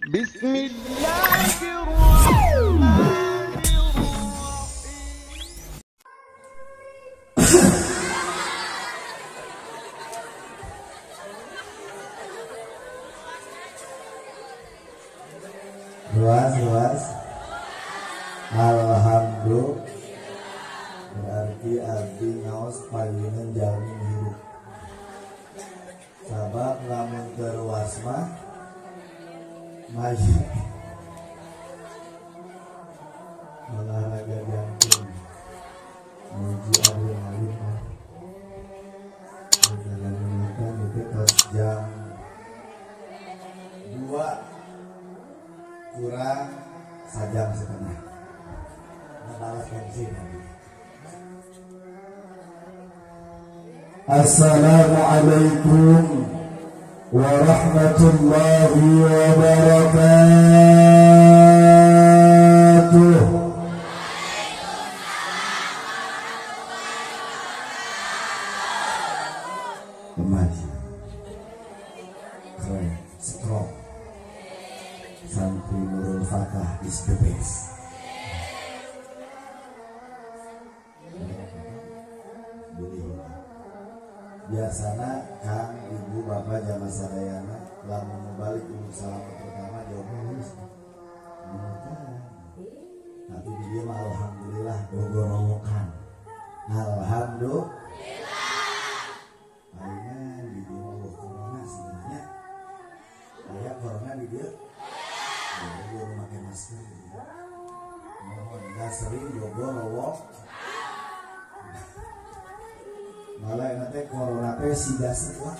Bismillahirrahmanirrahim. Luas. Alhamdulillah. Berarti abdi ngaos payunan jalmi hidup. Sabab lamun terluas mah maju. Olahraga jantung. Menuju adrenalin mah. Jalan-jalan itu tos jam 2 kurang sajam setengah. Balas bensin. Assalamualaikum warahmatullahi wabarakatuh. Kemaji keren, strong. Santri Nurul Fatah is the best. Biasana Kang, Ibu, Bapak, jamaah sadayana lamun mau balik dulu salam pertama jawab tapi dia mah alhamdulillah gogorowokan. Alhamdulillah. Palingan di dia mau corona sebenarnya. Kayak corona di dia. Dia memakai masker. Mohon enggak sering gogorowok. Malah nanti corona teh siga setelah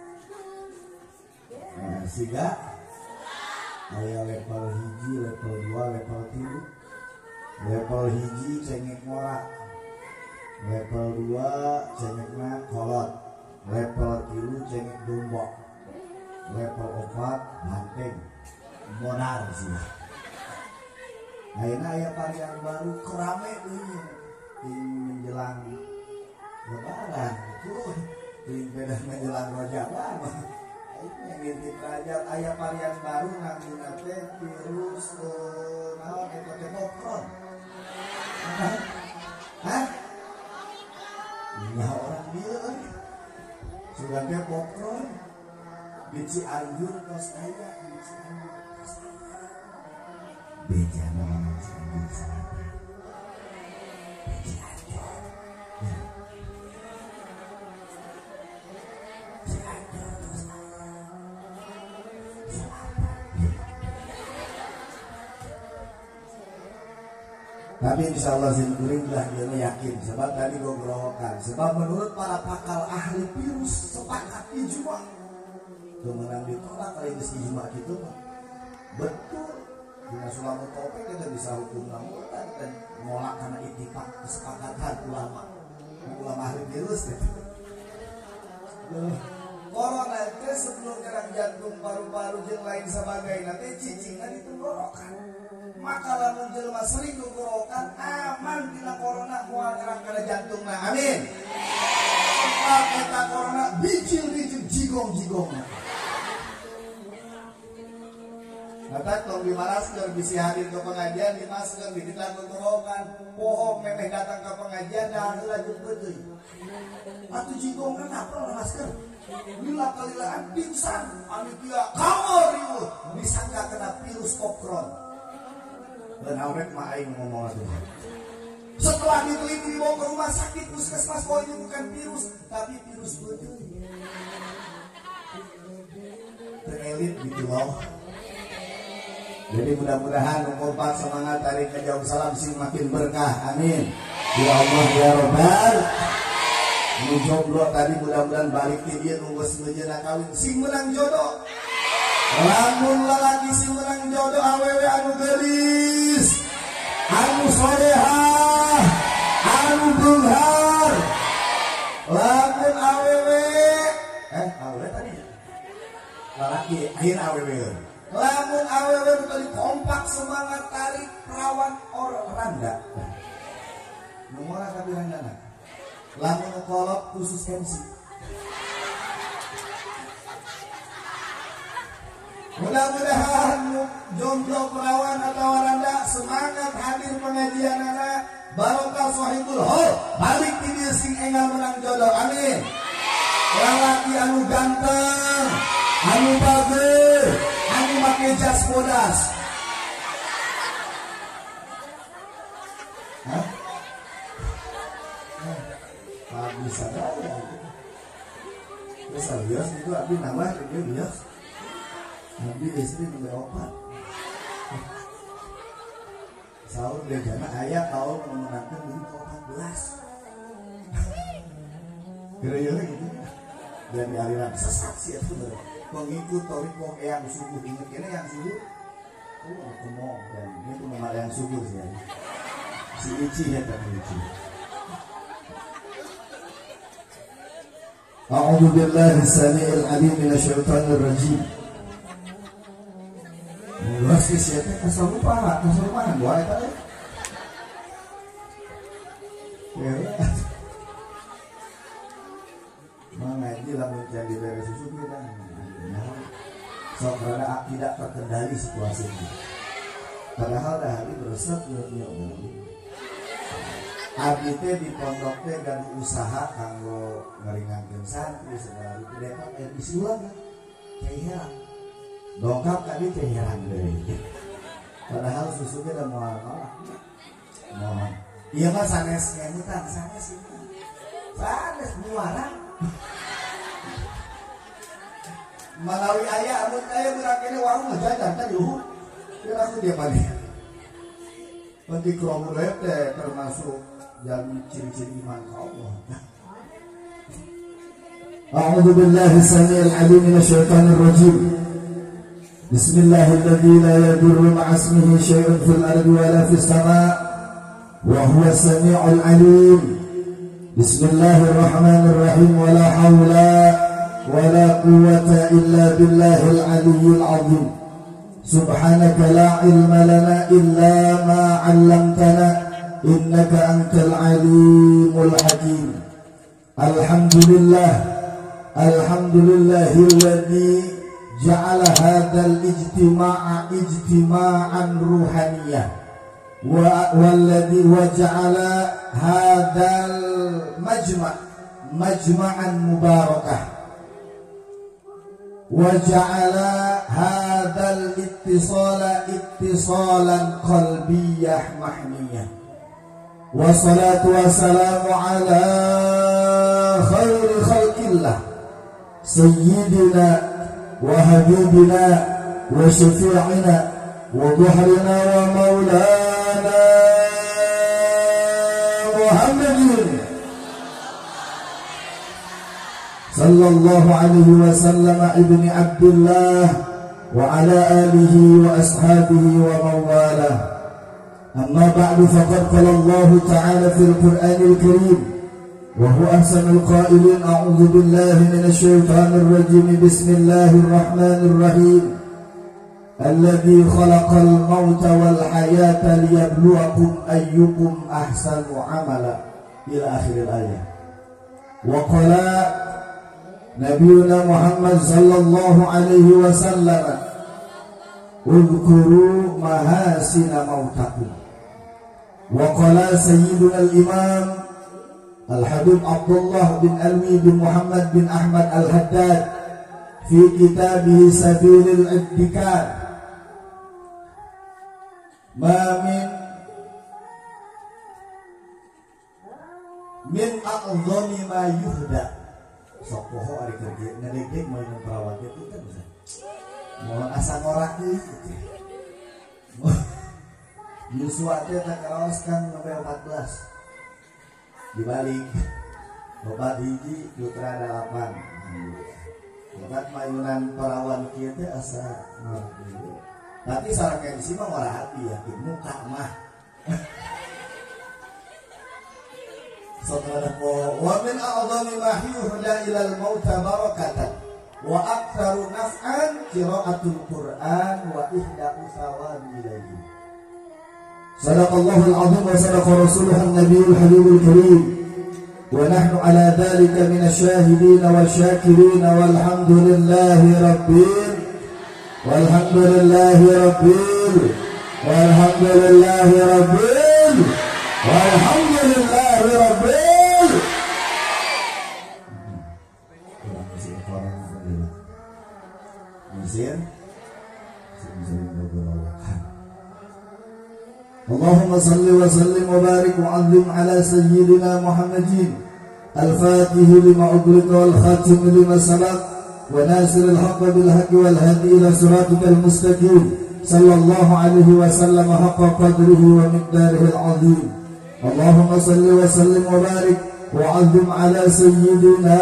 siga aya level hiji, level 2, level 3. Level hiji cengek ngorak, level 2 cengekna kolot, level 3 cengek dombok, level 4 banteng modal sih. Ayeuna aya varian baru kerame deui menjelang Lebaran itu beda menjelang Rajab. Ini ngintip Rajab aya varian baru namanya teh virus naon eta teh Omicron. Hah? Nah orang dia sudah teh Omicron di Cianjur tos aya di Cianjur tos aya. Beja nama Cianjur sana. Tapi insya Allah sinkuring lah dia yakin. Sebab tadi gue berokan. Sebab menurut para pakar ahli virus sepakat ijma. Kemenang ditolak kali ini ijma gitu mah. Betul. Dina Sulamu Topik kita bisa hukum namun dan menolak karena ittifaq kesepakatan ulama ahli virus. Corona itu sebelum nyerang jantung, paru-paru yang lain sebagainya nanti cicingan itu gorokan. Maka lamun jelema sering gorokan aman dina corona moal nyerang kana jantung nah amin. Sebab eta corona bijil-bijil jigong-jigong. Nata tong dimaraskeun bisi hadir ke pengajian dimaskeun ditilang gorokan. Pohon memeh datang ke pengajian dah heula jeung teuing. Atuh jigong kenapa masker? Bila kalilaan pingsan, panitia kamar riuh disangka kena virus Omicron. Dan awet mah aing ngomong atuh. Setelah diteliti dibawa ke rumah sakit puskesmas bahwa ini bukan virus, tapi virus betul. Terelit gitu loh. Jadi mudah-mudahan kompak semangat tarik ke jauh salam sing makin berkah. Amin. Ya Allah ya Rabbal. Nu jomblo tadi mudah-mudahan balik ke dia nunggu semenjana kawin sing menang jodoh. Lamun lalaki sing menang jodoh awewe anu gelis, anu solehah, anu bunghar. Lamun awewe awewe tadi lalaki akhir awewe. Lamun awewe kali kompak semangat tarik perawan orang randa. Nomor tapi randana. Lamun kolot khusus MC. Mudah-mudahan jomblo perawan atau waranda semangat hadir pengajian anak barokah sahibul hol balik di dia sing enggal menang jodoh. Amin. Lelaki anu ganteng, anu bagus, anu make jas bodas. Hah? Bisa aja. Terus bias itu abdi nambah dia bias. Abdi istri nambah opat. Sahur dia jana ayah tahun memenangkan diri ke-14. Kira-kira gitu. Dari aliran sesat sih itu pengikut torik wong yang subuh inget kene yang subuh. Oh, kemong dan ini tuh memang yang subuh sih. Si Ici ya kan Ici. A'udzu billahi as-sami'il 'alim minasyaitonir rajim. Luas ke siapa kesurupan dua eta. Ya. Mengaji lamun jadi beres susu kita. Sok rada tidak terkendali situasinya. Padahal dah hari beresep nyok. Abdi teh di pondok teh dan usaha kanggo ngeringankeun santri segala itu dapat isi ulang kan. Cairan. Dongkap tadi cairan deui. Padahal susu ge da moal nolak. Mohon. Ieu mah sanes ngemutan sanes itu. Sanes muara. Malawi aya amun aya budak kene warung jajan teh yuhur. Kira aku dia balik. Penting kromo teh termasuk yang ciri-ciri iman Allah. A'udzu billahi samii'il 'aliim minasyaitonir rajiim. Bismillahirrahmanirrahim. La yadurru ma'a ismihi syai'un fil ardi wa la fis samaa' wa huwa as-samii'ul 'aliim. Bismillahirrahmanirrahim. Wa la haula wa la quwwata illa billahil 'aliyyil 'azim. Subhanaka la 'ilma lana illa ma 'allamtana innaka antal alimul hakim. Alhamdulillahilladzi ja'ala hadzal ijtima'a ijtima'an ruhaniyah walladzi waja'ala hadzal majma'an mubarakah waja'ala hadzal ittisalan qalbiyyah mahmiyah. Wassalatu wassalamu ala khairi khalqillah sayyidina wa habibina wa syafi'ina wa dhuhrina wa maulana Muhammadin sallallahu alaihi wa sallam ibni Abdullah wa ala alihi wa ashabihi wa mawalah. أما بعد فقد قال الله تعالى في القرآن الكريم وهو أحسن القائلين أعوذ بالله من الشيطان الرجيم بسم الله الرحمن الرحيم الذي خلق الموت والحياة ليبلوكم أيكم أحسن عملا إلى آخر الآية. وقال نبينا محمد صلى الله عليه وسلم اذكروا محاسن موتكم. وقال سيدنا الإمام الحبيب عبد الله بن ألوي بن محمد بن أحمد الحداد في كتابه سبيل الابتكار ما من أعظم ما يهدى sopoho ari kerja ngedek main perawat itu kan bisa mau asa ngorak itu Yusua teh tak kaos kan sampai 14 dibalik obat hiji putra 8 obat mayunan perawan kieu teh asa tapi sareng ka di mah ora hati ya di muka mah saudara ko wa min a'dhami ma yuhda ila al-mauta barakatan wa aktsaru naf'an qira'atul Qur'an wa ihda'u thawabi ilayhi. Sadaqallahul azim wa sadaqa rasuluhun nabiyul habibul karim wa nahnu ala dhalika minasyahidin wa syakirin walhamdulillahi rabbil walhamdulillahi rabbil Allahumma salli wa sallim wa barik wa azim ala sayyidina Muhammadin al-fatih lima ughliqa wal khatim lima sabaq wa nasir al-haqq bil haqq wal hadi ila siratikal mustaqim sallallahu alaihi wa sallam haqqa qadrihi wa miqdarihi al-azim. Allahumma salli wa sallim wa barik wa azim ala sayyidina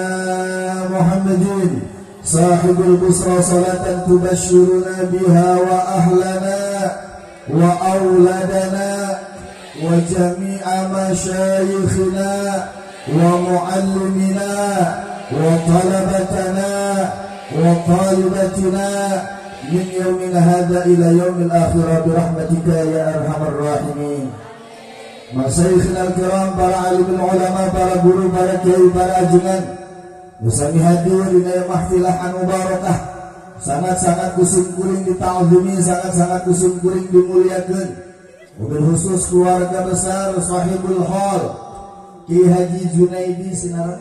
Muhammadin sahibul busra salatan tubashshiruna biha wa ahlana wa auladana wa jami'a masyayikhina wa muallimina wa talabatana wa talibatina min yaumina hadha ila yaumil akhirah birahmatika ya arhamar rahimin. Masyayikhina al-kiram, para alim ulama, para guru, para kiai, para ajengan, musami hadir dina mahfilah anu barakah, sangat-sangat kusum kuring dita'zimi, sangat-sangat kusum kuring dimuliakeun. Wabil khusus keluarga besar sahibul hal Ki Haji Junaidi Sinara,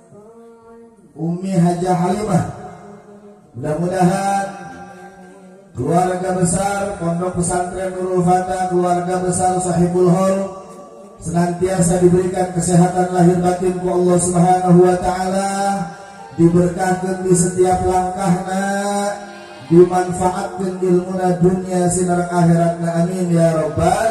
Umi Hajah Halimah, mudah-mudahan keluarga besar Pondok Pesantren Nurul Fatah, keluarga besar sahibul hal senantiasa diberikan kesehatan lahir batin ku Allah Subhanahu wa taala, diberkahkan di setiap langkahna, dimanfaatkan ilmuna dunia sinar akhiratna, amin ya rabbal.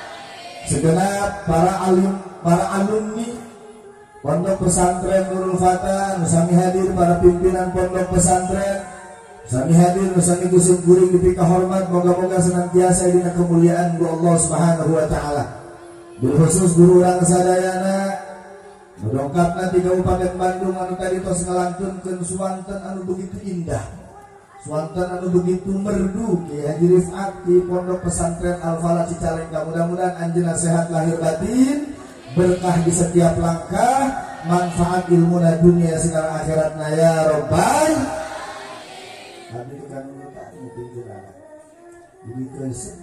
Segenap para alim, para alumni Pondok Pesantren Nurul Fatah, sami hadir para pimpinan Pondok Pesantren, sami hadir sami kusum kuring dipika hormat, moga-moga senantiasa dina kemuliaan ku Allah Subhanahu wa taala. Bil khusus guru urang sadayana mendongkapna di Kabupaten Bandung anu tadi tos ngalangkeunkeun suanten anu begitu indah, suanten anu begitu merdu Ki Haji Rifat di Pondok Pesantren Al-Falah Cicalengka. Mudah-mudahan anjeunna sehat lahir batin, berkah di setiap langkah, manfaat ilmuna dunia sinar akhiratna ya rabbal. Abi kan minta mungkin jenana jadi kesedih,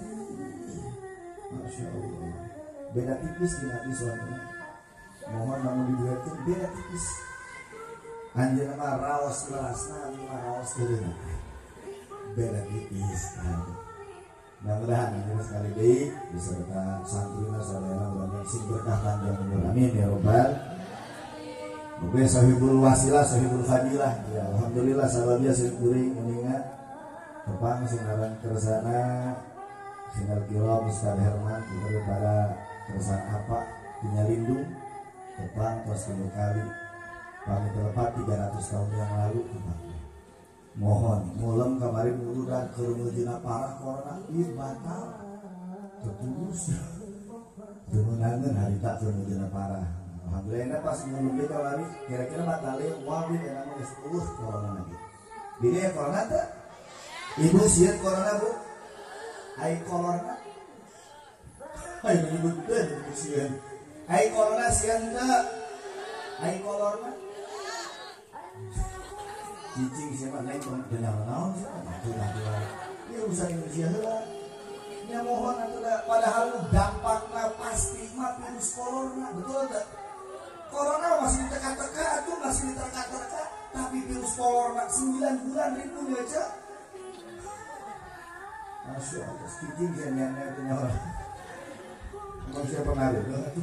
masya Allah, beda tipis di hati suanten. Mohon namun dibuatkan beda tipis. Anjeunna mah raos lerasna, mah raos teureuna. Beda tipis. Mudah-mudahan anjeunna sekali deui beserta santrina sadayana mudah-mudahan sing berkah panjang umur, amin ya rabbal. Muga sahibul wasilah, sahibul fadilah. Ya alhamdulillah sababnya sing kuring meningat tepang sing aran kersana Sinal Kiram Ustaz Herman daripada kersana apa punya lindung tepang tos 3 kali pamit tepat 300 tahun yang lalu tepang. Mohon mulem kemarin urudan kereumeujeuna parah corona ieu batal terus deunangeun harita kereumeujeuna parah. Alhamdulillah pas mulem teh kemarin kira-kira batalnya wabih eta mah geus corona lagi. Bini corona teh ibu sieun corona bu ai corona ai menyebut teh sieun ai corona sieun teh ai corona cicing siapa naik dengan naon siapa ya usah Indonesia heula nya mohon atuh padahal dampakna pasti mah virus corona, betul tak? Corona masih diteka-teka atuh, masih diterka-terka, tapi virus corona 9 bulan ribunya aja. Masya Allah, cicing siapa punya orang manusia pengaruh.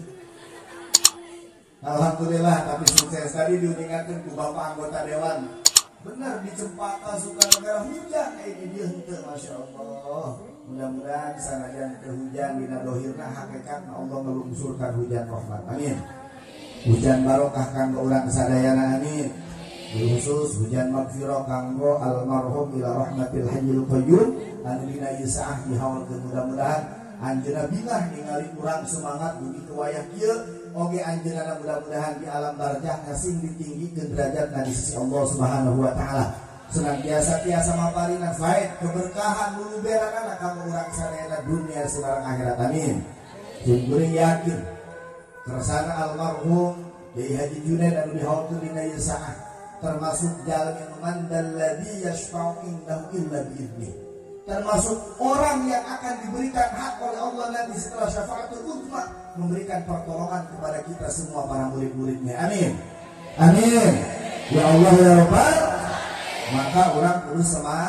Alhamdulillah, tapi sukses tadi diingatkan ke Bapak anggota Dewan. Benar di Cempaka Sukanegara hujan ini dia henteu, masya Allah. Mudah-mudahan sanajan teu hujan dina dohirna hakikat Allah ngelungsurkan hujan rahmat, amin. Hujan barokah kanggo urang sadayana, amin. Khusus hujan magfirah kanggo almarhum ila rahmatil hayyul qayyum anu dina ieu saah dihaulkeun. Mudah-mudahan anjeunna bingah ningali urang semangat begitu wayah kieu oge anjeunna mudah-mudahan di alam barzakh sing ditinggikeun derajatna di sisi Allah Subhanahu wa taala. Senantiasa tiasa maparina faid keberkahan luluberanana kanggo urang sadayana dunia sareng akhirat, amin. Jeung kuring yakin kersana almarhum Kiai Haji Junaid anu dihaulkeun dina ieu saah termasuk jalan yang mandalladzi yashfa'u indahu illa bi'idznih, termasuk orang yang akan diberikan hak oleh Allah nanti setelah syafaatul uzma, memberikan pertolongan kepada kita semua para murid-muridnya. Amin. Amin. Ya Allah ya Rabbal. Maka orang terus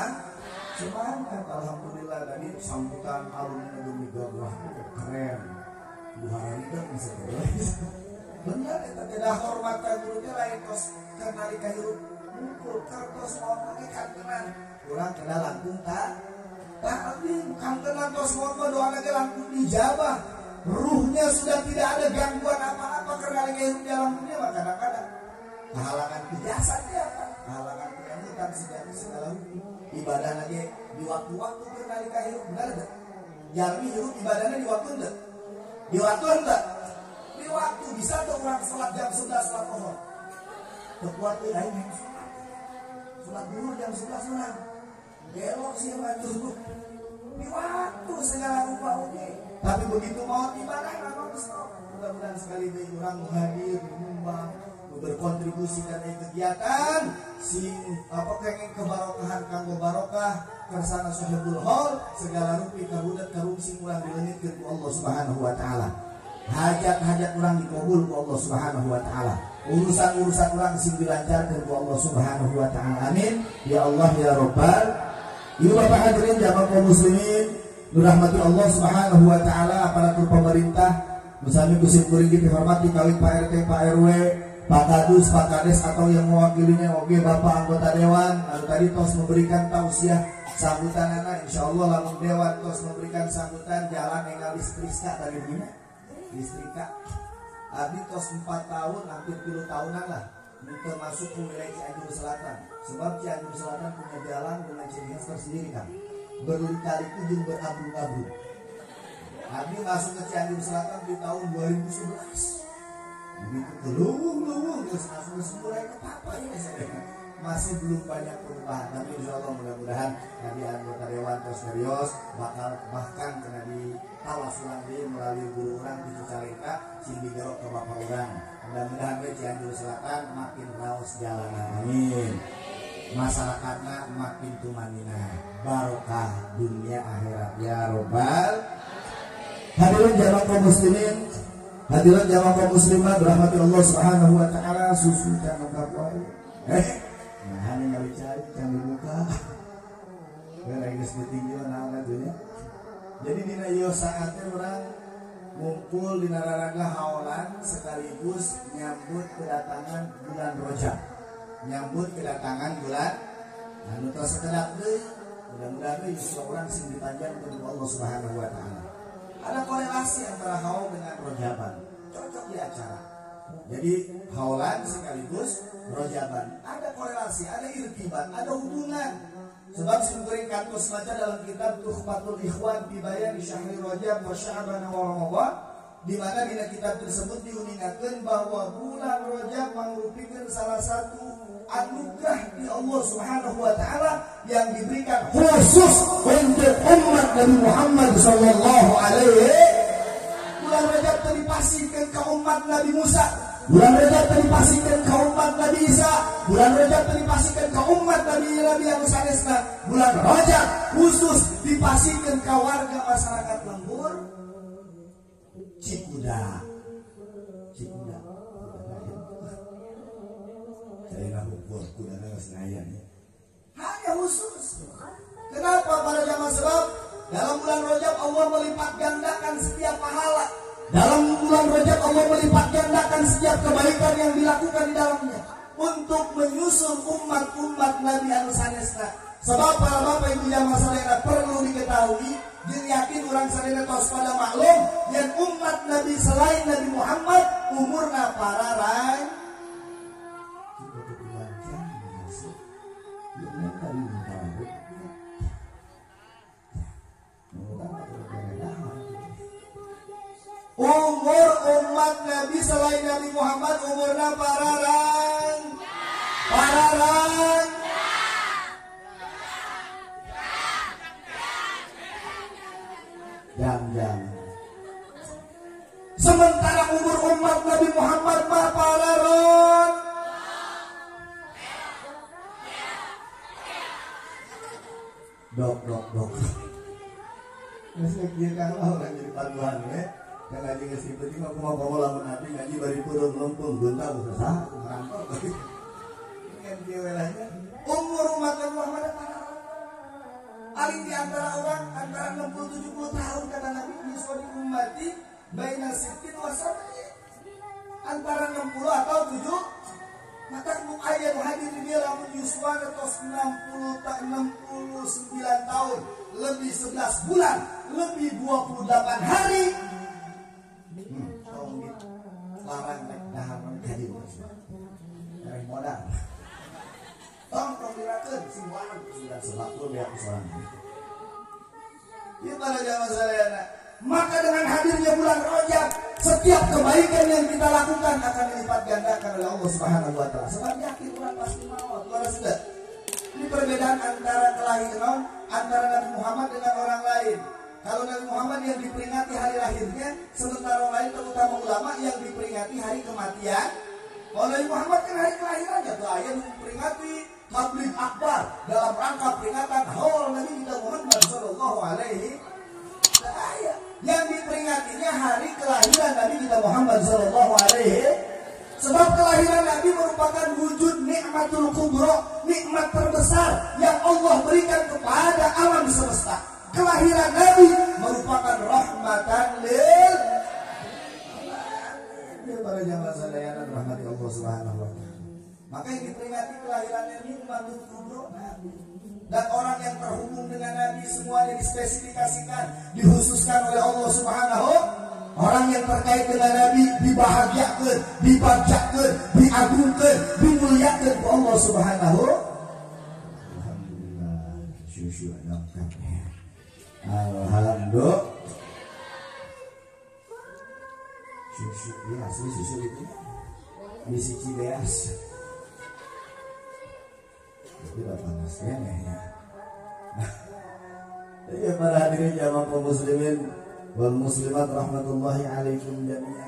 semangat. Alhamdulillah tadi sambutan alumni demi gagah keren. Buhari kan bisa terus. Benar kita tidak hormat ka gurunya lain kos kenali ka hirup mukul kartos mau pakai kangenan. Urang kena langkung tak abdi kangenan tos mau doa lagi langkung dijabah. Ruhnya sudah tidak ada gangguan apa-apa karena lagi hirup di alam dunia, maka kadang-kadang kehalangan kejasannya apa? Kehalangan kenyamatan segala ibadah lagi di waktu-waktu kenali ka hirup, benar enggak? Jalmi hirup ibadahnya di waktu enggak? Di waktu enggak? Di waktu bisa tuh orang sholat jam 11 sholat pohon. Kekuat lain yang sholat dulu jam 11 orang. Belok sih maju. Di waktu segala rupa oke. Tapi begitu mau ibadah non stop. Mudah-mudahan sekali ini orang hadir, menyumbang, berkontribusi karena kegiatan sing pengen kebarokahan kanggo barokah kersana sahibul hol segala rupi kabudat karungsi urang dileungitkeun ku Allah Subhanahu wa taala. Hajat-hajat urang dikabul ku Allah Subhanahu wa taala. Urusan-urusan urang sing dilancarkeun ku Allah Subhanahu wa taala. Amin. Ya Allah ya Rabbal. Ibu bapak hadirin jamaah kaum muslimin dirahmati Allah Subhanahu wa taala, aparatur pemerintah, musami kusim kuring dihormati kawin Pak RT, Pak RW, Pak Kadus, Pak Kades atau yang mewakilinya, oke Bapak anggota dewan, lalu tadi tos memberikan tausiah sambutan anak, insyaallah lamun dewan tos memberikan sambutan jalan yang listrika dari dina listrika. Abdi tos 4 tahun hampir 10 tahunan lah untuk masuk ke wilayah Cianjur Selatan. Sebab Cianjur Selatan punya jalan dengan ciri khas tersendiri kan, berlika-liku ujung berabru-abru. Abdi masuk ke Cianjur Selatan di tahun 2011. Begitu kelung terus langsung mulai ke apa ini saya. Masih belum banyak perubahan, tapi insyaallah mudah-mudahan tadi anggota dewan terus serius bakal bahkan kena ditawas ulang melalui guru orang di Cicalengka sing digerok ke bapak orang. Mudah-mudahan we Cianjur Selatan makin raos jalanan. Amin. Masyarakatnya makin tumanina, barokah dunia akhirat ya Rabbal. Hadirin jamaah kaum muslimin, hadirin jamaah kaum muslimah dirahmati Allah Subhanahu wa taala, susu jangan kapuai. Nah, ini nggak cari jangan buka. Lagi setinggi naon dunia. Jadi dina ieu saatnya orang ngumpul di nararaga haolan sekaligus nyambut kedatangan bulan Rajab. Nyambut kedatangan bulan anu tos sekedap deui. Mudah-mudahan ieu orang sing dipanjangkeun ku Allah Subhanahu wa taala. Ada korelasi antara haul dengan rojaban, cocok di acara. Jadi haulan sekaligus rojaban, ada korelasi, ada irtibat, ada hubungan. Sebab singkuring kantos baca dalam kitab Tuhfatul Ikhwan fi Bayan Syahril Rajab wa Sya'ban wa Ramadan, di mana di kitab tersebut diuningatkan bahwa bulan Rajab merupakan salah satu anugerah di Allah Subhanahu wa taala yang diberikan khusus untuk umat Nabi Muhammad sallallahu alaihi. Bulan Rajab teripasihkan ke umat Nabi Musa, bulan Rajab teripasihkan ke umat Nabi Isa, bulan Rajab teripasihkan ke umat Nabi yang sanesna. Bulan Rajab khusus dipasihkan ke warga masyarakat lembur Cikuda. Hanya khusus. Kenapa pada zaman sebab dalam bulan Rajab Allah melipat gandakan setiap pahala. Dalam bulan Rajab Allah melipat gandakan setiap kebaikan yang dilakukan di dalamnya untuk menyusul umat-umat Nabi sanesna. Sebab para bapak ibu jamaah salehna perlu diketahui, jeung yakin urang sadaya tos pada maklum yang umat Nabi selain Nabi Muhammad umurna pararai. Umur umat Nabi selain Nabi Muhammad umurna pararan. Jam. Sementara umur umat Nabi Muhammad mah pararan. dok. Masih kira kalau orang jadi panduan ya. Yang ngaji ke situ cuma aku mau lamun hati ngaji bari turun lempung gunta usaha merangkok. Ini kan dia welahnya. Umur umat Muhammad paling di antara orang antara 60-70 tahun kata Nabi Yuswadi ummati baina sittin wa sab'in antara 60 atau 7 maka ayat hadir dia lamun Yuswa tos 69 tahun lebih 11 bulan lebih 28 hari larang naik dahar menjadi dari modal tong dirakeun simwanan sudah sebab ya soalnya itu para jamaah sekalian. Maka dengan hadirnya bulan Rajab setiap kebaikan yang kita lakukan akan dilipat gandakan oleh Allah Subhanahu wa taala. Sebab yakin orang pasti maut. Kalau sudah ini perbedaan antara kelahiran antara Nabi Muhammad dengan orang lain. Kalau Nabi Muhammad yang diperingati hari lahirnya, sementara orang lain terutama ulama yang diperingati hari kematian. Kalau Nabi Muhammad kan hari kelahirannya tuh ayat memperingati Tabligh Akbar dalam rangka peringatan haul Nabi kita Muhammad sallallahu alaihi wasallam. Yang diperingatinya hari kelahiran Nabi kita Muhammad sallallahu alaihi sebab kelahiran Nabi merupakan wujud nikmatul kubra, nikmat terbesar yang Allah berikan kepada alam semesta. Kelahiran Nabi merupakan rahmatan lil alamin. Para jamaah sekalian rahmati Allah Subhanahu wa taala. Maka yang diperingati kelahirannya nikmatul kubra Nabi. Dan orang yang terhubung dengan Nabi semuanya dispesifikasikan, dikhususkan oleh Allah Subhanahu. Orang yang terkait dengan Nabi dibahagiakan, dibacakan, diagungkan, dimuliakan oleh Allah Subhanahu. Alhamdulillah, syukur lengkapnya. Alhamdulillah. Syukur ya asli susu itu. Misi Cibeas. Tidak panasnya ya. Ya para hadirin jamaah kaum muslimin wal muslimat rahmatullahi alaikum jami'an.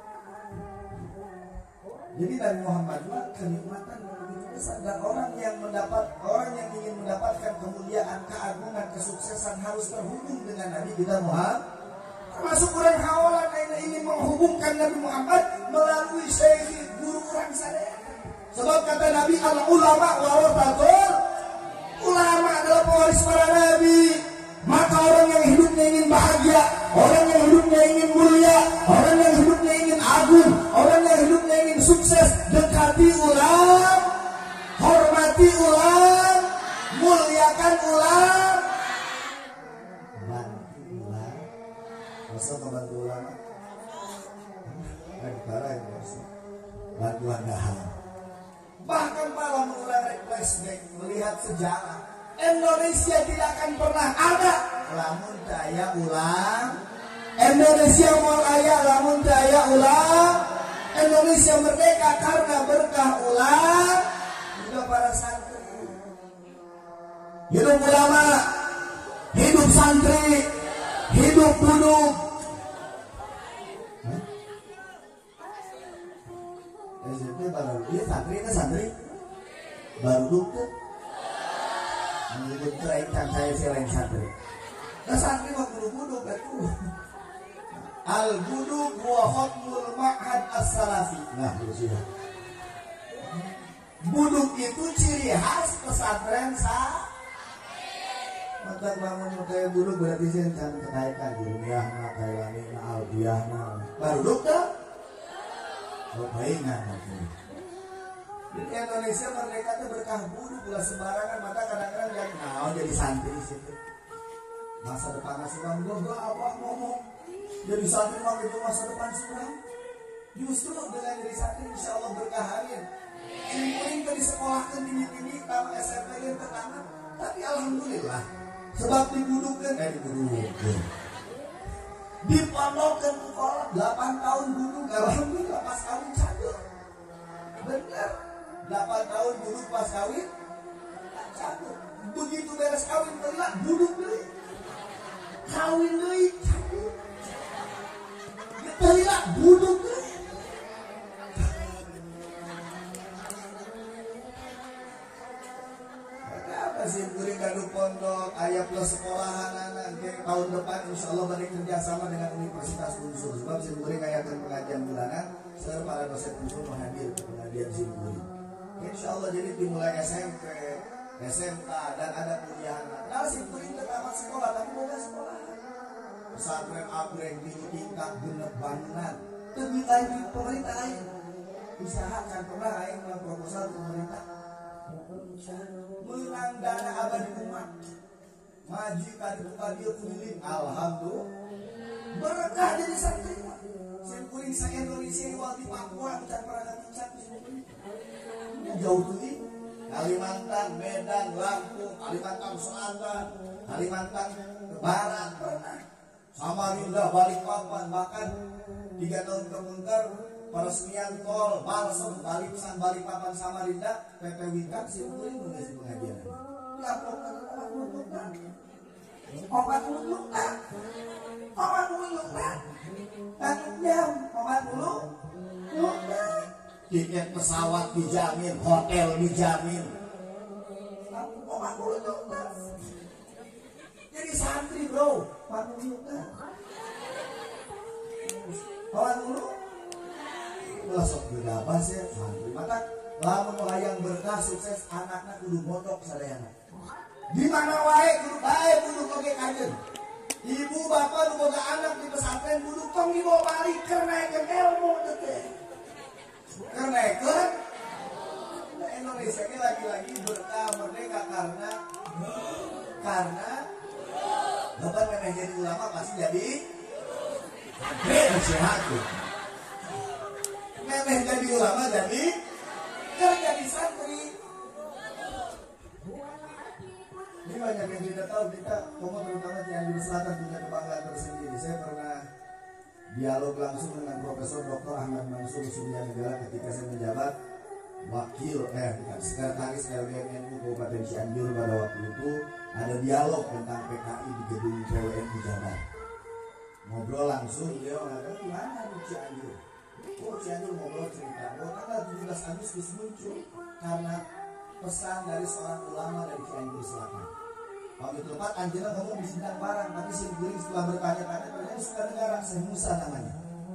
Jadi Nabi Muhammad kenikmatan begitu besar dan orang yang ingin mendapatkan kemuliaan, keagungan, kesuksesan harus terhubung dengan Nabi kita Muhammad. Termasuk orang hawalan yang ingin menghubungkan Nabi Muhammad melalui syekh guru orang sadaya. Sebab kata Nabi al-ulama warathatul ulama adalah pewaris para nabi. Maka orang yang hidupnya ingin bahagia, orang yang hidupnya ingin mulia, orang yang hidupnya ingin agung, orang yang hidupnya ingin sukses, dekati ulama, hormati ulama, muliakan ulama. Bantu ulama. Masa membantu ulama? Bantuan dahar. Bahkan para ulama flashback melihat sejarah Indonesia tidak akan pernah ada lamun daya ulang. Indonesia mau aya lamun daya ulang. Indonesia merdeka karena berkah ulang. Juga para santri. Hidup ulama, hidup santri, hidup buduk. Dia santri baru tuh menurut saya selain santri. Nah santri mah buduk itu al buduk wa hukmul ma'had as-salafi. Nah sudah. Buduk itu ciri khas pesantren maka bangun kayak buduk berarti sih kan kenaikan di dunia nah kayak ini nah albiah nah baru duk dah. Baiknya di Indonesia merdeka itu berkah buduk gula sembarangan maka kadang-kadang yang jadi santri situ masa depannya suram gua apa ngomong jadi santri mah itu masa depan suram justru dengan jadi santri insya Allah berkah harian simpuling ke di sekolah ke tinggi sama SMP yang pertama tapi alhamdulillah sebab dibudukkan dipondokkan sekolah 8 tahun buduk alhamdulillah pas kawin cadur bener 8 tahun buduk pas kawin cadur begitu beres kawin telah buduk deui kawin deui cadur telah buduk deui apa sih kuring kadu pondok aya tahun depan insya Allah balik kerjasama dengan Universitas Unsur. Sebab Simkuring ngayakeun pengajian bulanan, serta para dosen Unsur menghadir ke pengajian Simkuring. Insya Allah jadi dimulai SMP, SMK dan ada kuliah. Nah Simkuring tamat sekolah tapi boga sekolah. Pesantren upgrade di tingkat genep bangunan. Demi lain pemerintah lain. Usahakan pernah lain proposal pemerintah. Menang dana abadi umat. Maju kali keliling, alhamdulillah berkah jadi santri. Simkuring sa Indonesia di Papua bukan pernah dicat jauh tuh Kalimantan, Medan, Lampung, Kalimantan Selatan, Kalimantan Barat pernah, Samarinda, Balikpapan, bahkan 3 tahun kemudian peresmian tol Balsem, Balikpapan Samarinda, PP Wikan Simkuring mengisi pengajian. Laporkan obat mulut tak jam obat mulut tiket pesawat dijamin, hotel dijamin, obat mulut jadi santri bro, obat mulut obat mulut besok beda apa sih santri mata lamun wayang berkah sukses anaknya kudu botok sadayana. Di mana wae kudu bae kudu oge kajen. Ibu bapak nu boga anak di pesantren kudu tong dibawa balik keur naekeun ilmu teh teh. Keur naekeun Indonesia ini lagi-lagi berkah merdeka karena bapak memang jadi ulama pasti jadi sehat tuh. Memang jadi ulama jadi jadi santri. Ini banyak yang tidak tahu kita, terutama Cianjur Selatan punya kebanggaan tersendiri. Saya pernah dialog langsung dengan Profesor Dr. Ahmad Mansur Surya Negara ketika saya menjabat sekretaris LBMNU Kabupaten Cianjur pada waktu itu. Ada dialog tentang PKI di gedung PWNU Jabar. Ngobrol langsung, beliau mengatakan gimana di Cianjur? Cianjur ngobrol cerita bahwa tanggal 17 Agustus muncul karena pesan dari seorang ulama dari Cianjur Selatan. Waktu itu Pak Anjena ngomong di sidang barang, tapi Simkuring setelah bertanya-tanya ternyata suka negara Syekh Musa namanya.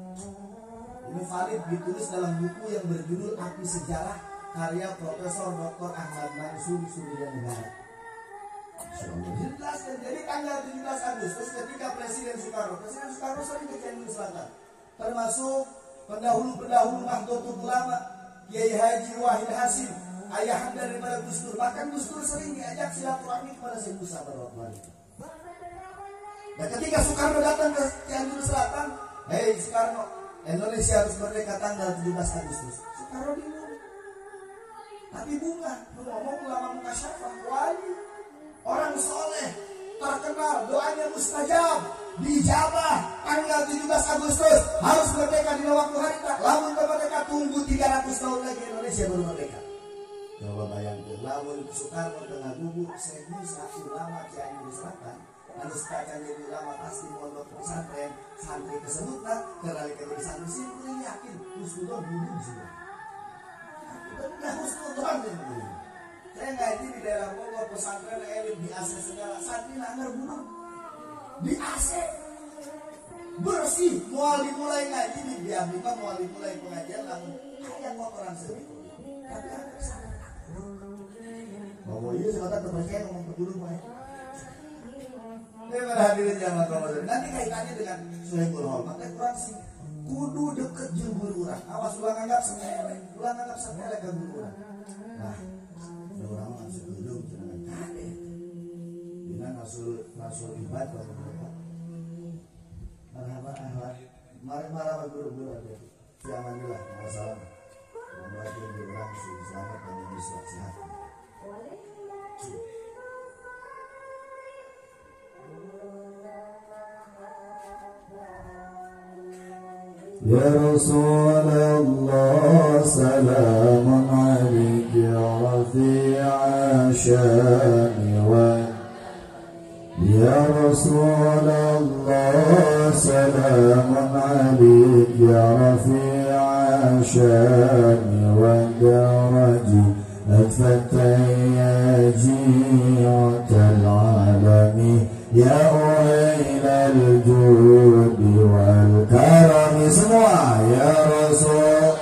Ini valid ditulis dalam buku yang berjudul Api Sejarah karya Profesor Dr. Ahmad Mansur Surya Negara. Jelaskan jadi tanggal 17 Agustus ketika Presiden Soekarno sering ke Cianjur Selatan, termasuk pendahulu Nahdlatul Ulama Kiai Haji Wahid Hasim, ayahanda daripada Gus Dur. Bahkan Gus Dur sering diajak silaturahmi kepada Syekh Musa pada waktu itu. Dan ketika Soekarno datang ke Cianjur Selatan, hei Soekarno, Indonesia harus merdeka tanggal 17 Agustus. Soekarno bingung. Tapi bunga, ngomong ulama mukasyafah, wali, orang soleh, terkenal, doanya mustajab, dijabah tanggal 17 Agustus harus merdeka di waktu hari tak. Lamun merdeka tunggu 300 tahun lagi Indonesia baru merdeka. Coba bayangkan, lamun Soekarno tengah gugur, Syekh Musa ulama Cianjur Selatan, harus kacang jadi ulama pasti mondok pesantren, santri tersebut tak kerali jadi santri Simkuring yakin husnudon bunuh semua. Tidak husnudon ini. Saya ngaji di daerah Bogor pesantren elit di AC segala santri nanggar bunuh di AC bersih. Mual dimulai ngaji di Biabika, mual dimulai pengajian lamun ayat kotoran sedikit. Tapi ada kesalahan. Bahwa iya sebentar terpercaya ngomong berguru baik. Dengan hadirin jamaah Ramadan. Nanti kaitannya dengan Suhaibul Hormat. Kurang sih. Kudu deket jeung urang. Awas ulang anggap sepele. Ulang anggap sepele ke urang. Nah, ada orang masuk gedung jangan kaget. Dina nasul ibadah mereka. Marhaba ahlan. Mari marhaba guru-guru aja. Siamanillah, masalah. Belajar di orang selamat dan bisa sehat. Ya Rasulullah salamun alaik ya rafi'a syani wa Ya Rasulullah salamun alaik ya rafi'a syani wa daraji أتفتى يا جيعة العالم يا ilal judi wal karami. Semua ya Rasul.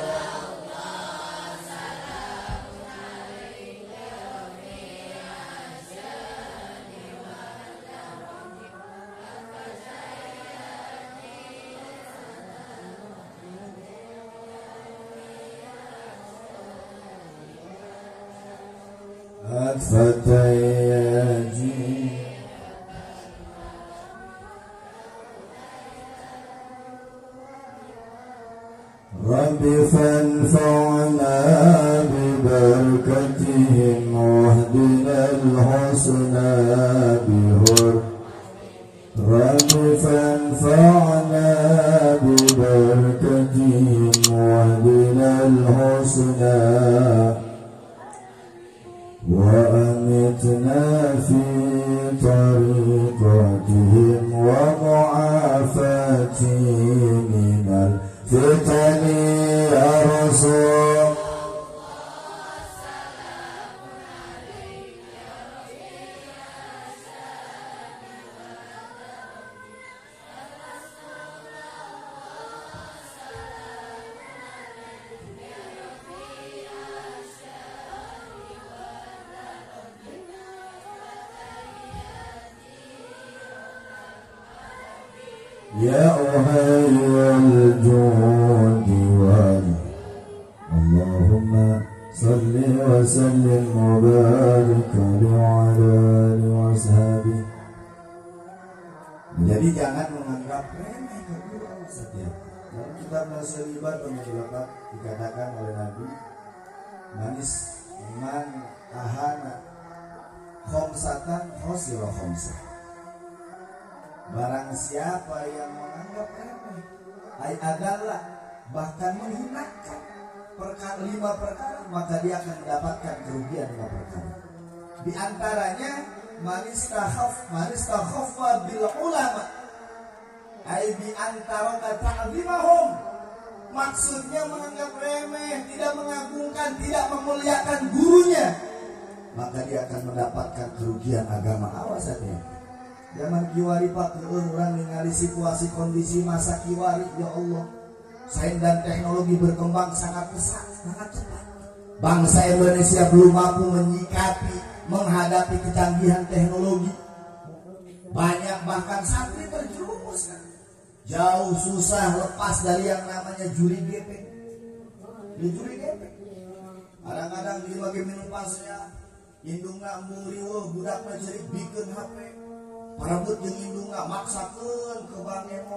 Fatayyaji Rabbi fanfa'na bibarakatihim wahdina al-husna bihur Rabbi fanfa'na bibarakatihim wahdina al-husna وأمتنا في طريقتهم ومعافاتي من الفتن يا رسول يا أهل الجود اللهم صل وسلم وبارك على آله وصحبه. Jadi jangan menganggap remeh kedua setiap. Dalam kitab Nasalibat Pemujulakat dikatakan oleh Nabi, manis man ahana khomsatan khosiro khomsah. Barang siapa yang menganggap remeh ay adalah bahkan menghinakan lima perkara, maka dia akan mendapatkan kerugian 5 perkara. Di antaranya manis takhaffa bil ulama ay bi antara ta'zimahum. Maksudnya menganggap remeh, tidak mengagungkan, tidak memuliakan gurunya, maka dia akan mendapatkan kerugian agama. Awas saja. Zaman kiwari pak, orang ningali situasi kondisi masa kiwari, ya Allah, sains dan teknologi berkembang sangat pesat, sangat cepat. Bangsa Indonesia belum mampu menyikapi, menghadapi kecanggihan teknologi. Banyak bahkan santri terjerumus kan, jauh susah lepas dari yang namanya juri gepeng. Di juri gepeng, kadang-kadang di bagian minum pasnya, indung ngamburi, budak mencari bikin HP. Parebut jeung indungna maksakeun ke Bang Emo.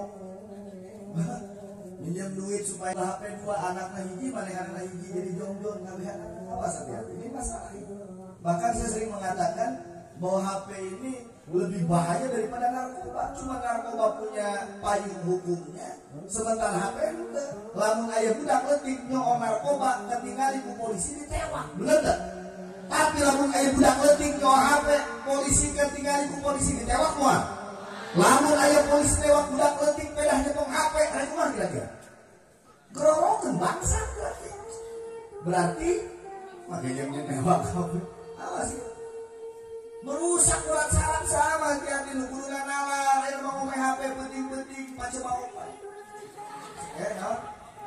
Minjem duit supaya HP 2 anakna hiji, manehanna hiji jadi jongjon ngabehan. Awas hati-hati, ini masalah itu. Bahkan saya sering mengatakan bahwa HP ini lebih bahaya daripada narkoba. Cuma narkoba punya payung hukumnya, sementara HP itu lamun aya budak leutik nyoon narkoba ketinggali ku polisi ditewak. Bener tak? Tapi lamun aya budak leutik nyoon HP, polisi ketinggali ku polisi ditewak moal. Lamun aya polisi tewak budak leutik pedah nyetong HP, ada kumaha kira-kira? Gerorokeun bangsa berarti. Berarti makanya newak HP. Awas ya. Merusak urat saraf sama hati-hati lu kudunya nalar, aya mah ngomong HP penting-penting pace baok. Naon?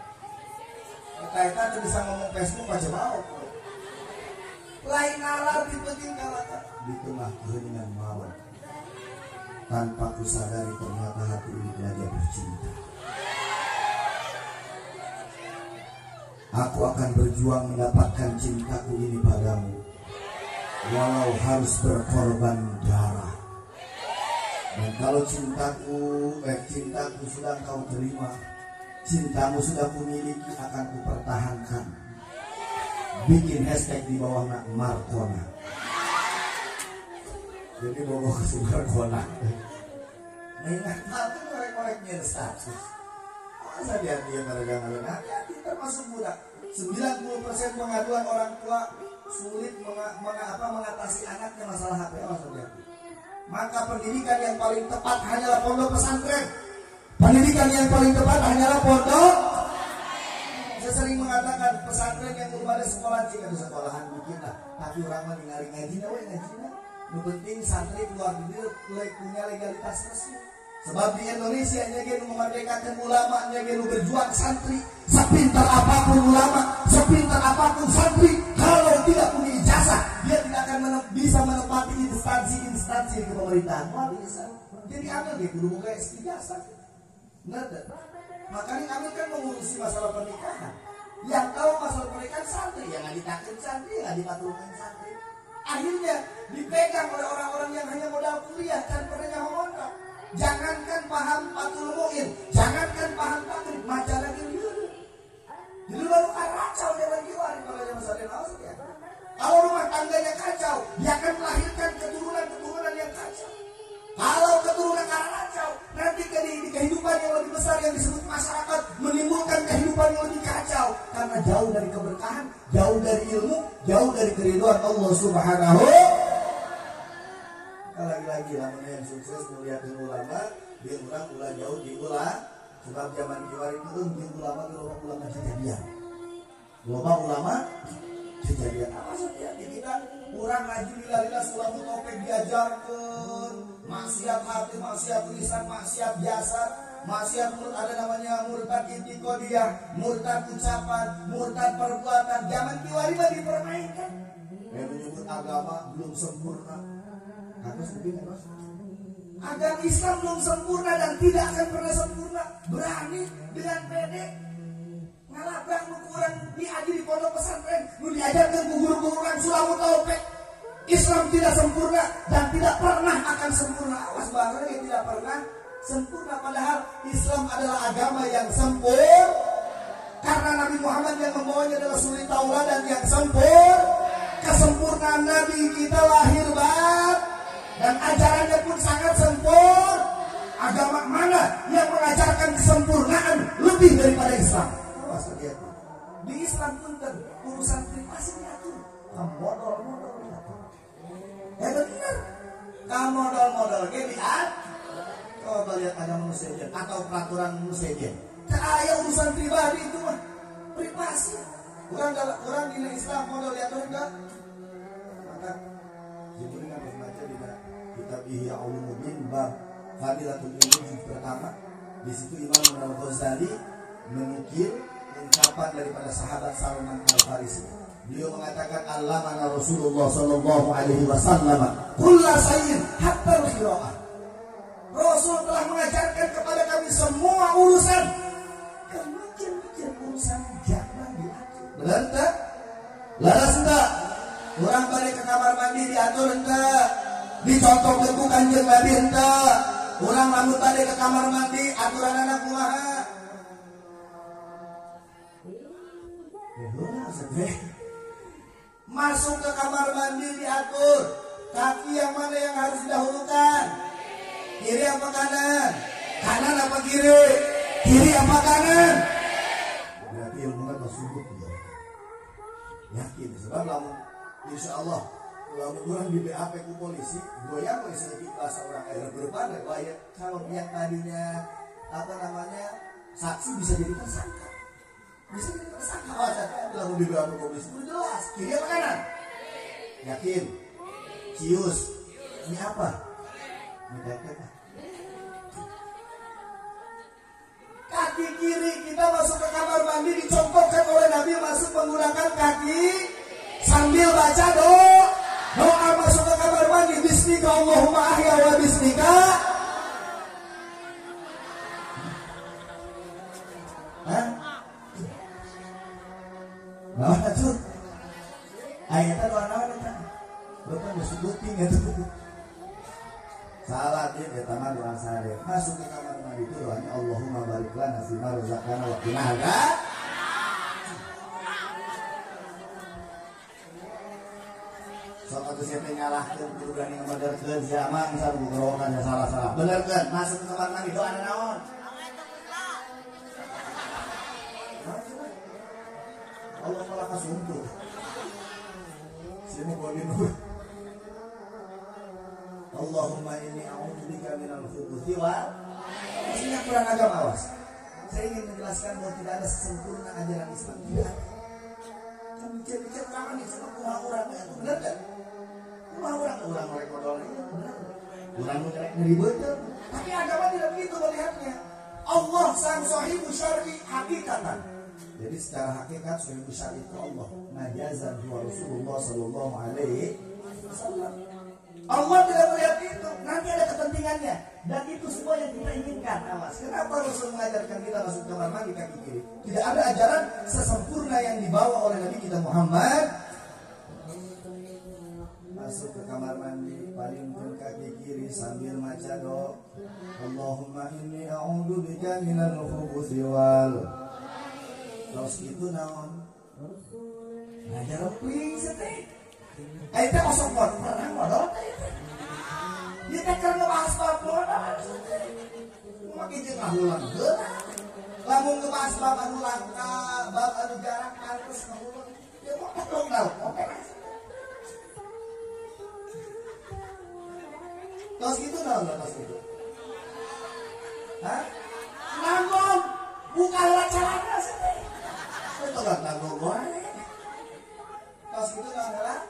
Kita tuh bisa ngomong Facebook pace baok. Lain nalar di penting kalata di tengah keheningan malam. Tanpa kusadari ternyata hati ini belajar bercinta. Aku akan berjuang mendapatkan cintaku ini padamu, walau harus berkorban darah. Dan kalau cintaku sudah kau terima, cintamu sudah kumiliki, akan kupertahankan. Bikin hashtag di bawahnya Markona. Jadi bawa ke Markona. Ingat hati korek-korek nyer status. Masa dia mereka hati-hati termasuk budak. 90% pengaduan orang tua sulit mengatasi anaknya masalah HP. Maka pendidikan yang paling tepat hanyalah pondok pesantren. Pendidikan yang paling tepat hanyalah pondok. Saya sering mengatakan pesantren yang belum ada sekolah, jika ada sekolahan bikin lah. Tapi orang mah ningali ngaji. Yang penting santri keluar dari punya legalitas resmi. Sebab di Indonesia nyegen memerdekakan ulama, nyegen berjuang santri. Sepintar apapun ulama, sepintar apapun santri, kalau tidak punya ijazah, dia tidak akan bisa menempati instansi di pemerintahan. Wah, bisa. Jadi ada dia kudu buka ijazah. Benar tak? Makanya kami kan mengurusi masalah pernikahan. Yang tahu masalah pernikahan santri, yang nggak ditakin santri, yang nggak dipatuhin santri. Akhirnya dipegang oleh orang-orang yang hanya modal kuliah dan pernah nyawa. Jangankan paham patul mu'in, jangankan paham takrib, maca lagi dulu. Jadi baru kacau dia lagi waris kalau dia masalah ya. Kalau rumah tangganya kacau, dia akan melahirkan keturunan yang kacau. Kalau keturunan kacau, nanti di kehidupan yang lebih besar yang disebut masyarakat menimbulkan kehidupan yang lebih kacau karena jauh dari keberkahan, jauh dari ilmu, jauh dari keridhaan Allah Subhanahu. Lagi-lagi namanya yang sukses melihatin ulama, dia ulang jauh diulang. Sebab zaman kiwari itu dia ulama kejadian. Ulama kejadian. Apa saja kita kurang ngaji lila sulama topik diajarkan, maksiat hati, maksiat tulisan, maksiat biasa, maksiat mulut ada namanya murtad intiqodiyah, murtad ucapan, murtad perbuatan. Zaman kiwari mah dipermainkan. Yang menyebut agama belum sempurna. Agama Islam belum sempurna dan tidak akan pernah sempurna. Berani dengan pede ngalabang ukuran diaji di pondok pesantren, lu diajarkan guru-guru orang Sulamu Taufik. Islam tidak sempurna dan tidak pernah akan sempurna. Awas banget yang tidak pernah sempurna, padahal Islam adalah agama yang sempurna. Karena Nabi Muhammad yang membawanya adalah suri tauladan yang sempurna. Kesempurnaan Nabi kita lahir banget. Dan ajarannya pun sangat sempurna. Agama mana yang mengajarkan kesempurnaan lebih daripada Islam? Di Islam pun urusan privasi diatur. Kamu modal diatur. Ya benar. Kamu modal diatur. Coba lihat agama manusia atau peraturan manusia. Kayak urusan pribadi itu mah privasi. Orang di Islam modal diatur enggak? Maka Jibril harus baca di kitab Ihya Ulumuddin bab Fadilatul Ilmi pertama. Di situ Imam Al-Ghazali menukil ungkapan daripada sahabat Salman Al-Farisi. Beliau mengatakan allamana Rasulullah sallallahu alaihi wasallam kullu shay'in hatta al-qira'ah. Rasul telah mengajarkan kepada kami semua urusan. Kemungkinan urusan jangan diatur. Benar tak? Laras enggak? Orang balik ke kamar mandi diatur enggak? Dicontoh ke Kanjeng Nabi enggak? Orang rambut balik ke kamar mandi aturan anak kumaha? Masuk ke kamar mandi diatur. Kaki yang mana yang harus didahulukan? Kiri apa kanan? Kanan apa kiri? Kiri apa kanan? Berarti ilmu kan tersebut yakin. Sebab lamun insya Allah lamun orang di BAP ku polisi, goyang polisi di kelas orang air berpada bayar. Kalau yang tadinya saksi bisa jadi tersangka. Bisa jadi tersangka. Lamun di BAP polisi itu jelas. Kiri apa kanan? Yakin. Cius. Ini apa? Kaki kiri kita masuk ke kamar mandi dicontohkan oleh Nabi masuk menggunakan kaki sambil baca doa masuk ke kamar mandi. Bismika Allahumma ahya wa bismika. Nah, tuh ayatnya doa naon Bapak disebutin gitu. Salat ya taman doa sehari. Masuk ke kamar mandi itu doanya Allahumma barik lana fima razaqtana wa qina adzaban. Sok atuh siapa nyalahkeun kudu berani ngabenerkeun siapa misal golongan salah-salah. Bener kan? Masuk ke kamar mandi doa naon? Allah malah kasumpuh. Sini boleh nuh. Allahumma inni a'udzubika minal khubuthi wa maksudnya kurang agama. Awas. Saya ingin menjelaskan bahwa tidak ada sempurna ajaran Islam. Tidak. Kamu bicara kamu nih sama kumaha orang. Benar kan? Kumaha orang mereka modalnya benar. kurang ribet. Tapi agama tidak begitu melihatnya. Allah sang sahibu syar'i hakikatan. Jadi secara hakikat sahibu syar'i itu Allah. Najazan wa Rasulullah sallallahu alaihi wasallam. Allah tidak melihat itu, nanti ada kepentingannya. Dan itu semua yang kita inginkan. Awas, kenapa Rasul mengajarkan kita masuk kamar mandi kaki kiri? Tidak ada ajaran sesempurna yang dibawa oleh Nabi kita Muhammad. Masuk ke kamar mandi, palingkan kaki kiri sambil maca doa. Allahumma inni a'udzubika minal khubuthi wal. Terus itu naon? Ngajar pling setik. Ayo kosong buat perang modal. Dia tak kena bahas bab-bab. Makin jeung ngahulang heula. Lamun ngebahas bab anu langka, bab anu jarang pantes ngahulang. Ya mau tolong daun, oke. Tos gitu naon tos gitu. Hah? Nanggung, buka celana sih. Itu kan nanggung wae. Tos gitu naon lah?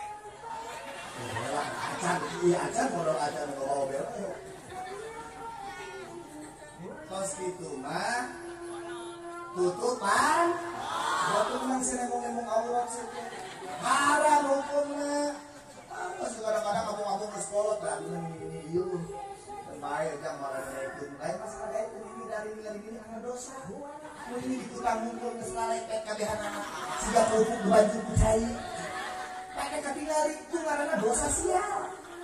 Acan, iya acan, modal acan bawa bel. Tos gitu mah tutupan. Waktu nang ngomong Allah sih. Haram hukumnya. Terus kadang-kadang ngomong ke sekolah dan ini yuk. Baik yang marah itu. Lain masalah kayak ini dari ini anak dosa. Ini dikurang ngumpul ke selai pet kabehan anak. Sudah kerupuk baju kucai. Pakai kaki lari itu karena dosa sial.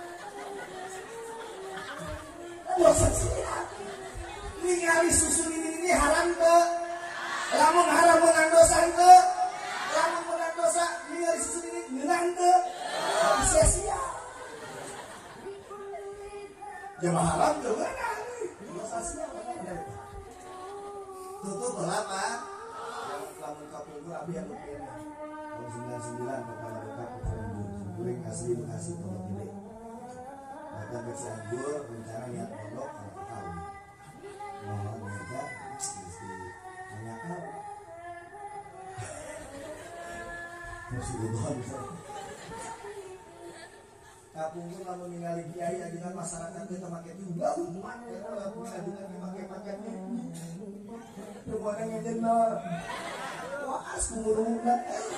Dosa sial. Ningali susu ini haram ke. Lamun haram menang dosa ke. Lamun menang dosa ningali susu ini menang ke. Sia-sia. Jemaah haram ke mana? Dosa sial. Tutup berapa? Yang lamun kapungkur abi yang lebih. 99 pertama dekat kuring asli Bekasi pondok gede. Datang ke Cianjur rencana niat pondok anak tahu. Mohon meja mesti tanya kau. Mesti dibawa kapungkur lamun ningali kiai ajengan masyarakat teh make tunggal umat lamun ajengan make paketnya. Rumahnya ngejenor. Waas kumurungan.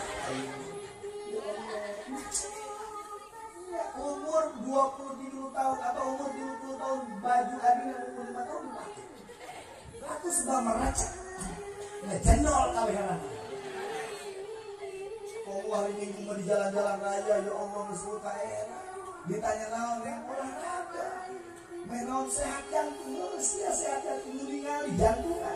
Umur 20 tahun atau umur 20 tahun baju adi yang umur 5 tahun dipakai. Aku sudah meracak. Ngejendol kawihanan. Kau hari minggu mau di jalan-jalan raya ya Allah mesut ka era. Ditanya naon yang olahraga. Main naon sehat jantung, sehat jantung ningali jantungan.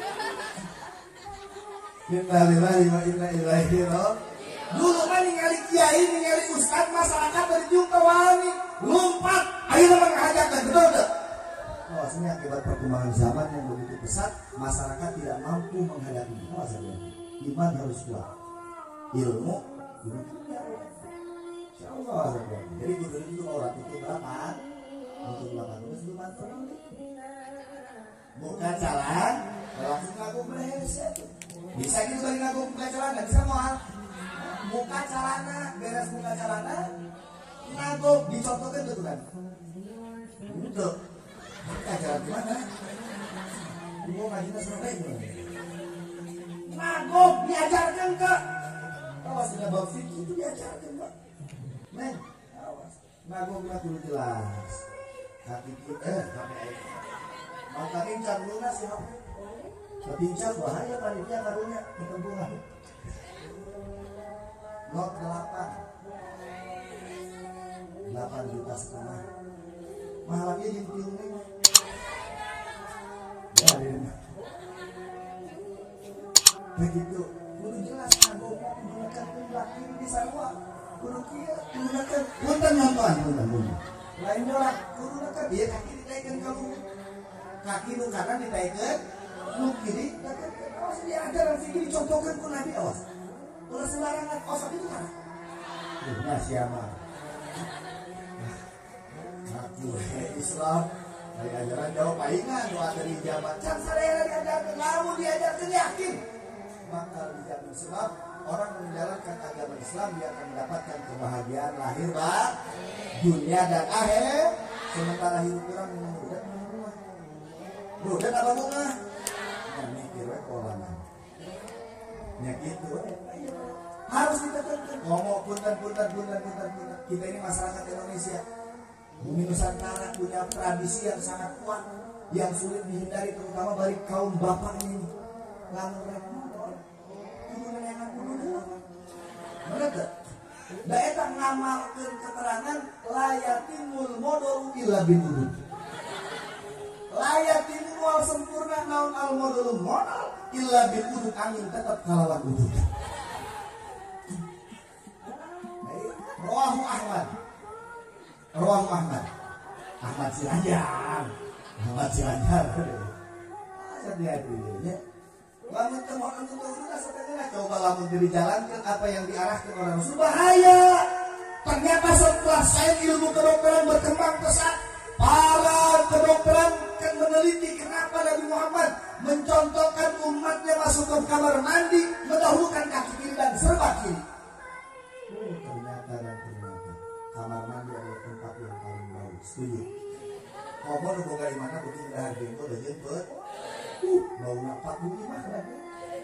Inna lillahi wa inna ilaihi raji'un. Dulu mah ningali kiai, ningali ustad, masyarakat berjumpa wani, lompat, ayo menghajakan betul tak? Maksudnya akibat perkembangan zaman yang begitu pesat, masyarakat tidak mampu menghadapi. Maksudnya iman harus kuat, ilmu insyaallah. Jadi guru itu orang itu berapa? Untuk 8 terus bantu. Buka jalan, langsung ngaku beres. Bisa gitu dari ngaku buka jalan, nggak bisa mual. Buka celana, beres buka celana, nagok dicontohkan tuh kan? Untuk buka jalan gimana? Ibu ngajinya selesai gimana? Nagok diajarkan ke. Awas sudah bawa fikih itu diajarkan pak. Neng, awas. Nagoknya dulu jelas. Kaki kita, KPI. Maka pincang lunas ya. Kepincang bahaya panitia karunya ketempungan. Lot 8 juta setengah. Mahalnya jempil nih. Ya, begitu. Kudu jelas aku menggunakan tumbak ini di sarwa. Kudu kia menggunakan punten nonton punten. Lain orang kudu nak dia kaki ditaikkan kamu. Kaki lu kanan ditaikkan, lu kiri ditaikkan. Awas dia ajaran fikih dicontohkan ku Nabi awas. Ulah sembarangan kosong itu kan. Nah siapa? Aku Islam dari ajaran jauh palingan doa dari jabat. Can sadaya diajarkan, lamun diajarkan yakin bakal dijamin sebab orang menjalankan agama Islam dia akan mendapatkan kebahagiaan lahir batin, dunia dan akhirat. sementara hidup orang minum budak apa bunga ya mikir we kolangan ya gitu harus ditekankan ngomong punten kita ini masyarakat Indonesia Bumi Nusantara punya tradisi yang sangat kuat yang sulit dihindari terutama bagi kaum bapak ini lamun kudu nenengan kudu mereka daerah ngamalkeun keterangan layatimul modal illa binudud layatimul wal sempurna naun al modal modal illa binudud angin tetap kalawan udud Rawahu Ahmad Silanjar hati-hati lamun temohon untuk sudah sebenarnya coba lamun dijalankan apa yang diarahkan oleh Rasul bahaya ternyata setelah sains ilmu kedokteran berkembang pesat para kedokteran kan meneliti kenapa Nabi Muhammad mencontohkan umatnya masuk ke kamar mandi mendahulukan kaki kiri dan serba kiri ternyata kamar mandi adalah tempat yang paling bau setuju ngomong lu boga dimana bukti udah harga itu udah jemput bau napak bukti mah lagi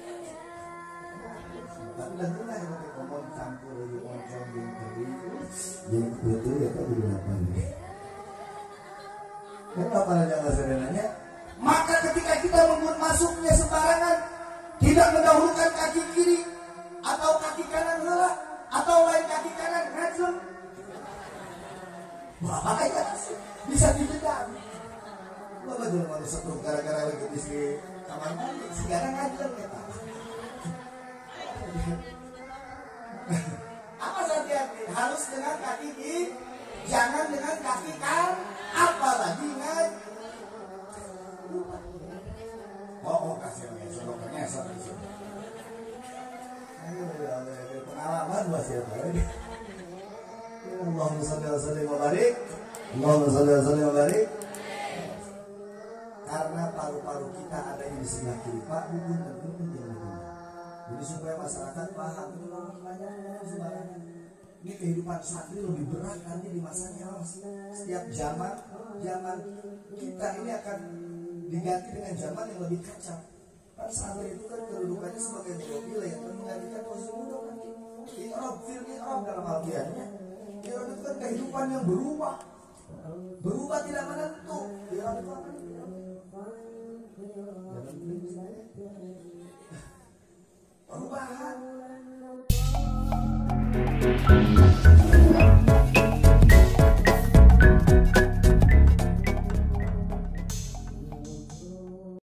tapi udah dulu lah yang ngomong campur lagi oncom yang tadi yang betul ya kok jadi apa nih kenapa aja nggak sebenarnya maka ketika kita masuknya sembarangan tidak mendahulukan kaki kiri atau kaki kanan heula atau lain kaki kanan ngajeng bahaya bisa dibedah lo aja malu setruk gara-gara lagi di kamar mandi sekarang ngajeng kita apa hati-hati harus dengan kaki kiri jangan dengan kaki kanan apalagi ngajeng kasih lagi selokannya satu sini ayo pengalaman masih apa lagi Allahumma shalli wa sallim wa barik Allahumma shalli wa sallim wa barik karena paru-paru kita ada yang di sebelah kiri Pak bukan jadi supaya masyarakat paham itu banyak sembarangan ini kehidupan santri lebih berat nanti di masanya setiap zaman kita ini akan diganti dengan zaman yang lebih kacau kan santri itu kan kedudukannya sebagai mobil yang menggantikan posisi muda nanti i'rab dalam artiannya i'rab itu kan kehidupan yang berubah tidak menentu i'rab itu apa?